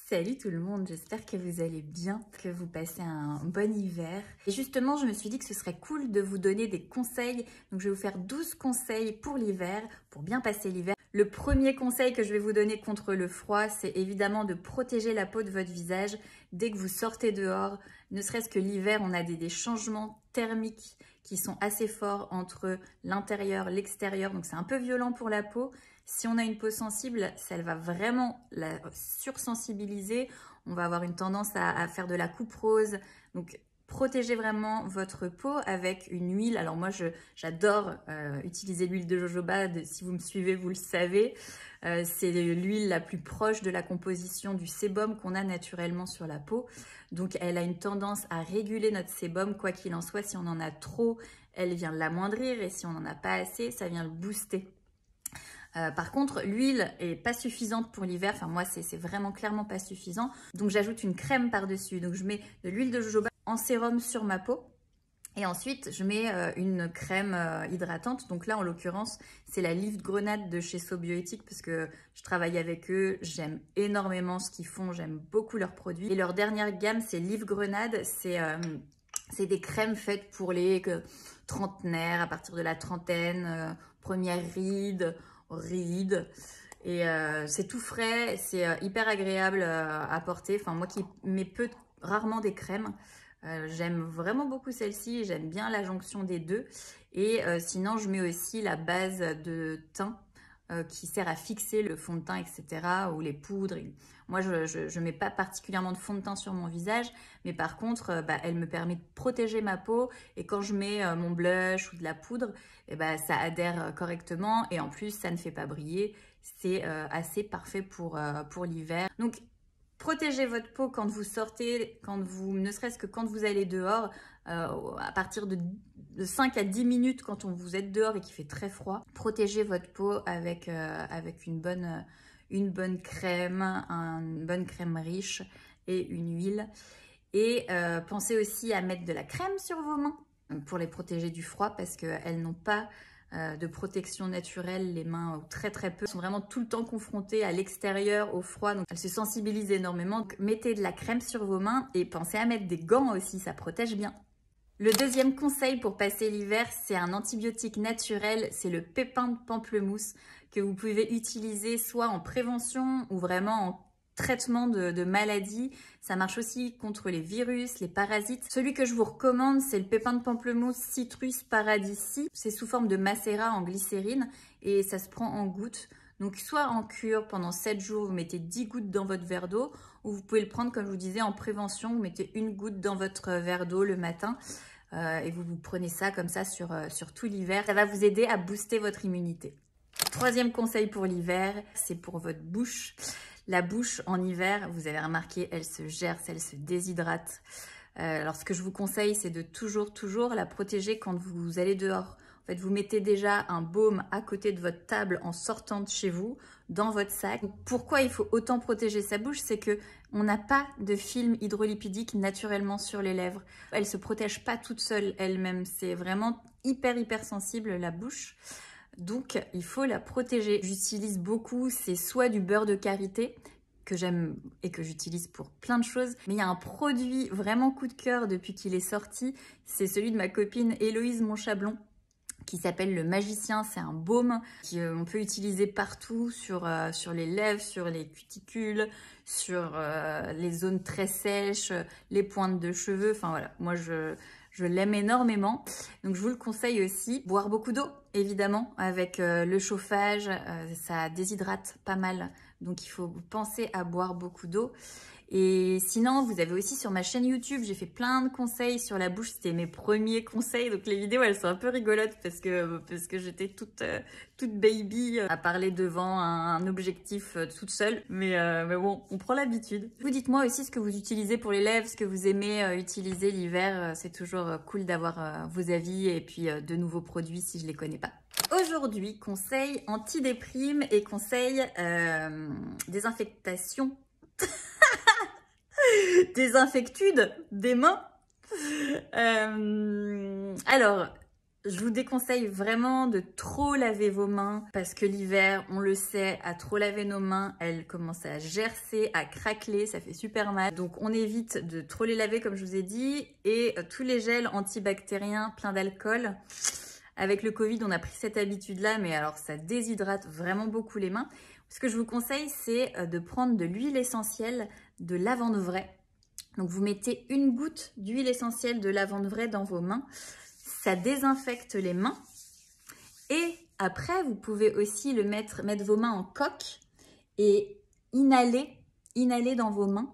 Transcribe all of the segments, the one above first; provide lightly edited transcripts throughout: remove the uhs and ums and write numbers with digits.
Salut tout le monde, j'espère que vous allez bien, que vous passez un bon hiver. Et justement, je me suis dit que ce serait cool de vous donner des conseils. Donc je vais vous faire 12 conseils pour l'hiver, pour bien passer l'hiver. Le premier conseil que je vais vous donner contre le froid, c'est évidemment de protéger la peau de votre visage dès que vous sortez dehors. Ne serait-ce que l'hiver, on a des changements thermiques qui sont assez forts entre l'intérieur et l'extérieur. Donc c'est un peu violent pour la peau. Si on a une peau sensible, ça va vraiment la sursensibiliser. On va avoir une tendance à faire de la coupe rose. Donc, protégez vraiment votre peau avec une huile. Alors moi, j'adore utiliser l'huile de jojoba. Si vous me suivez, vous le savez. C'est l'huile la plus proche de la composition du sébum qu'on a naturellement sur la peau. Donc, elle a une tendance à réguler notre sébum. Quoi qu'il en soit, si on en a trop, elle vient l'amoindrir. Et si on n'en a pas assez, ça vient le booster. Par contre, l'huile est pas suffisante pour l'hiver. Enfin, moi, c'est vraiment clairement pas suffisant. Donc, j'ajoute une crème par-dessus. Donc, je mets de l'huile de jojoba en sérum sur ma peau. Et ensuite, je mets une crème hydratante. Donc là, en l'occurrence, c'est la Lift Grenade de chez SoBioéthique parce que je travaille avec eux. J'aime énormément ce qu'ils font. J'aime beaucoup leurs produits. Et leur dernière gamme, c'est Lift Grenade. C'est des crèmes faites pour les trentenaires, à partir de la trentaine, première ride. Et c'est tout frais, c'est hyper agréable à porter. Enfin, moi qui mets rarement des crèmes, j'aime vraiment beaucoup celle-ci, j'aime bien la jonction des deux. Et sinon, je mets aussi la base de teint qui sert à fixer le fond de teint, etc. ou les poudres. Moi, je mets pas particulièrement de fond de teint sur mon visage, mais par contre, elle me permet de protéger ma peau. Et quand je mets mon blush ou de la poudre, ça adhère correctement. Et en plus, ça ne fait pas briller. C'est assez parfait pour l'hiver. Donc, protégez votre peau quand vous sortez, ne serait-ce que quand vous allez dehors, à partir de 5 à 10 minutes quand vous êtes dehors et qu'il fait très froid. Protégez votre peau avec une bonne crème, une bonne crème riche et une huile. Et pensez aussi à mettre de la crème sur vos mains pour les protéger du froid parce qu'elles n'ont pas de protection naturelle, les mains très peu. Elles sont vraiment tout le temps confrontées à l'extérieur, au froid, donc elles se sensibilisent énormément. Donc, mettez de la crème sur vos mains et pensez à mettre des gants aussi, ça protège bien. Le deuxième conseil pour passer l'hiver, c'est un antibiotique naturel, c'est le pépin de pamplemousse que vous pouvez utiliser soit en prévention ou vraiment en traitement de maladies. Ça marche aussi contre les virus, les parasites. Celui que je vous recommande, c'est le pépin de pamplemousse Citrus Paradisi. C'est sous forme de macérat en glycérine et ça se prend en gouttes. Donc soit en cure pendant 7 jours, vous mettez 10 gouttes dans votre verre d'eau, ou vous pouvez le prendre, comme je vous disais, en prévention, vous mettez une goutte dans votre verre d'eau le matin et vous prenez ça comme ça sur tout l'hiver. Ça va vous aider à booster votre immunité. Troisième conseil pour l'hiver, c'est pour votre bouche. La bouche en hiver, vous avez remarqué, elle se gerce, elle se déshydrate. Alors ce que je vous conseille, c'est de toujours la protéger quand vous allez dehors. En fait, vous mettez déjà un baume à côté de votre table en sortant de chez vous, dans votre sac. Pourquoi il faut autant protéger sa bouche? C'est que on n'a pas de film hydrolipidique naturellement sur les lèvres. Elle ne se protège pas toute seule elle-même. C'est vraiment hyper sensible la bouche. Donc, il faut la protéger. J'utilise beaucoup, c'est soit du beurre de karité, que j'aime et que j'utilise pour plein de choses. Mais il y a un produit vraiment coup de cœur depuis qu'il est sorti. C'est celui de ma copine Héloïse Monchablon, qui s'appelle le Magicien. C'est un baume qu'on peut utiliser partout, sur les lèvres, sur les cuticules, sur les zones très sèches, les pointes de cheveux. Enfin voilà, moi je l'aime énormément. Donc je vous le conseille aussi. Boire beaucoup d'eau, évidemment, avec le chauffage, ça déshydrate pas mal. Donc il faut penser à boire beaucoup d'eau. Et sinon, vous avez aussi sur ma chaîne YouTube, j'ai fait plein de conseils sur la bouche. C'était mes premiers conseils. Donc les vidéos, elles sont un peu rigolotes parce que j'étais toute baby à parler devant un objectif toute seule. Mais bon, on prend l'habitude. Vous dites-moi aussi ce que vous utilisez pour les lèvres, ce que vous aimez utiliser l'hiver. C'est toujours cool d'avoir vos avis et puis de nouveaux produits si je les connais pas. Aujourd'hui, conseil antidéprime et conseil désinfectation. Désinfectude des mains. Alors, Je vous déconseille vraiment de trop laver vos mains parce que l'hiver, on le sait, à trop laver nos mains, elles commencent à gercer, à craqueler, ça fait super mal. Donc on évite de trop les laver comme je vous ai dit et tous les gels antibactériens pleins d'alcool. Avec le Covid, on a pris cette habitude-là, mais alors ça déshydrate vraiment beaucoup les mains. Ce que je vous conseille, c'est de prendre de l'huile essentielle de lavande vraie. Donc vous mettez une goutte d'huile essentielle de lavande vraie dans vos mains. Ça désinfecte les mains. Et après, vous pouvez aussi mettre vos mains en coque et inhaler dans vos mains.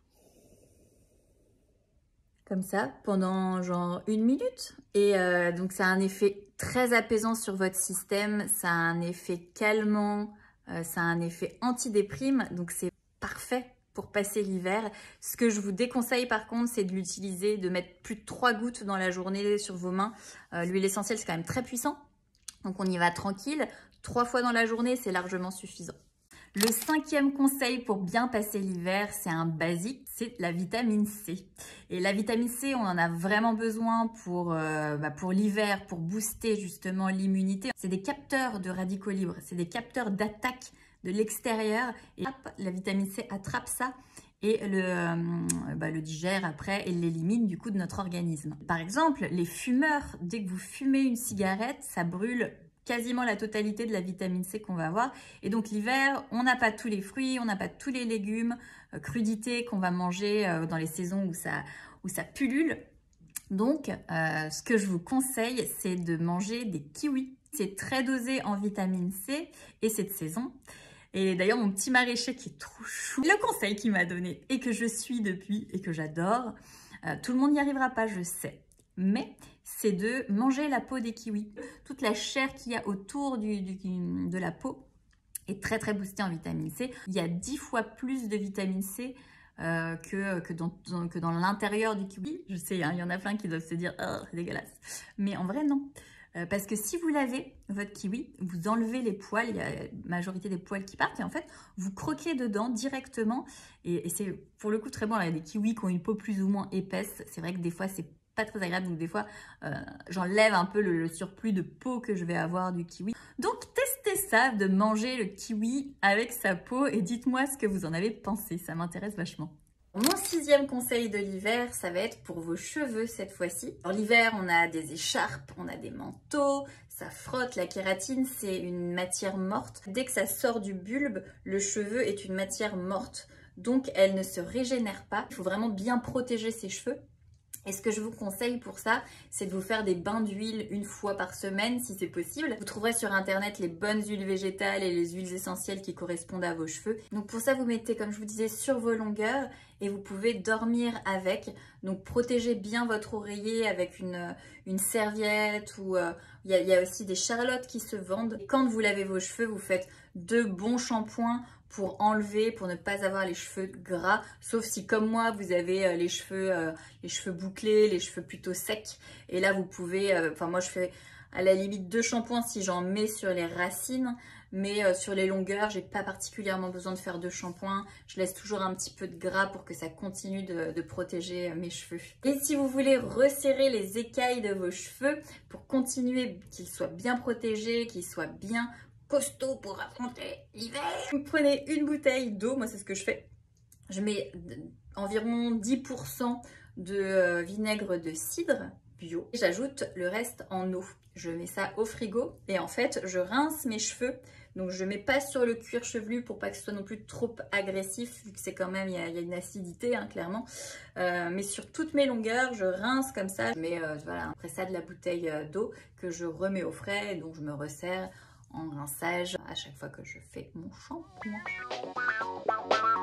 Comme ça, pendant genre 1 minute. Et donc ça a un effet très apaisant sur votre système. Ça a un effet calmant. Ça a un effet antidéprime. Donc c'est parfait pour passer l'hiver. Ce que je vous déconseille par contre, c'est de l'utiliser, de mettre plus de 3 gouttes dans la journée sur vos mains. L'huile essentielle, c'est quand même très puissant. Donc on y va tranquille. 3 fois dans la journée, c'est largement suffisant. Le 5e conseil pour bien passer l'hiver, c'est un basique, c'est la vitamine C. Et la vitamine C, on en a vraiment besoin pour l'hiver, pour booster justement l'immunité. C'est des capteurs de radicaux libres, c'est des capteurs d'attaque de l'extérieur. Et hop, la vitamine C attrape ça et le digère après et l'élimine du coup de notre organisme. Par exemple, les fumeurs, dès que vous fumez une cigarette, ça brûle quasiment la totalité de la vitamine C qu'on va avoir. Et donc l'hiver, on n'a pas tous les fruits, on n'a pas tous les légumes, crudités qu'on va manger dans les saisons où ça pullule. Donc, ce que je vous conseille, c'est de manger des kiwis. C'est très dosé en vitamine C et c'est de saison. Et d'ailleurs, mon petit maraîcher qui est trop chou, le conseil qu'il m'a donné et que je suis depuis et que j'adore, tout le monde n'y arrivera pas, je sais. Mais c'est de manger la peau des kiwis. Toute la chair qu'il y a autour de la peau est très très boostée en vitamine C. Il y a 10 fois plus de vitamine C que dans l'intérieur du kiwi. Je sais, hein, il y en a plein qui doivent se dire « Oh, c'est dégueulasse ». Mais en vrai, non. Parce que si vous lavez votre kiwi, vous enlevez les poils, il y a la majorité des poils qui partent et en fait, vous croquez dedans directement et c'est pour le coup très bon. Alors, il y a des kiwis qui ont une peau plus ou moins épaisse. C'est vrai que des fois, c'est pas très agréable, donc des fois, j'enlève un peu le surplus de peau que je vais avoir du kiwi. Donc, testez ça, de manger le kiwi avec sa peau et dites-moi ce que vous en avez pensé, ça m'intéresse vachement. Mon 6e conseil de l'hiver, ça va être pour vos cheveux cette fois-ci. Alors l'hiver, on a des écharpes, on a des manteaux, ça frotte. La kératine, c'est une matière morte. Dès que ça sort du bulbe, le cheveu est une matière morte. Donc, elle ne se régénère pas. Il faut vraiment bien protéger ses cheveux. Et ce que je vous conseille pour ça, c'est de vous faire des bains d'huile 1 fois par semaine si c'est possible. Vous trouverez sur internet les bonnes huiles végétales et les huiles essentielles qui correspondent à vos cheveux. Donc pour ça, vous mettez, comme je vous disais, sur vos longueurs et vous pouvez dormir avec. Donc protégez bien votre oreiller avec une serviette ou il y a aussi des charlottes qui se vendent. Et quand vous lavez vos cheveux, vous faites 2 bons shampoings pour enlever, pour ne pas avoir les cheveux gras, sauf si comme moi vous avez les cheveux bouclés, les cheveux plutôt secs, et là vous pouvez, moi je fais à la limite 2 shampoings si j'en mets sur les racines, mais sur les longueurs j'ai pas particulièrement besoin de faire 2 shampoings, je laisse toujours un petit peu de gras pour que ça continue de protéger mes cheveux. Et si vous voulez resserrer les écailles de vos cheveux pour continuer qu'ils soient bien protégés, qu'ils soient bien costaud pour affronter l'hiver. Vous prenez une bouteille d'eau, moi c'est ce que je fais. Je mets environ 10% de vinaigre de cidre bio. J'ajoute le reste en eau. Je mets ça au frigo et en fait je rince mes cheveux. Donc je ne mets pas sur le cuir chevelu pour pas que ce soit non plus trop agressif vu que c'est quand même, il y a une acidité hein, clairement. Mais sur toutes mes longueurs, je rince comme ça. Je mets voilà, après ça de la bouteille d'eau que je remets au frais et donc je me resserre en rinçage à chaque fois que je fais mon shampoing.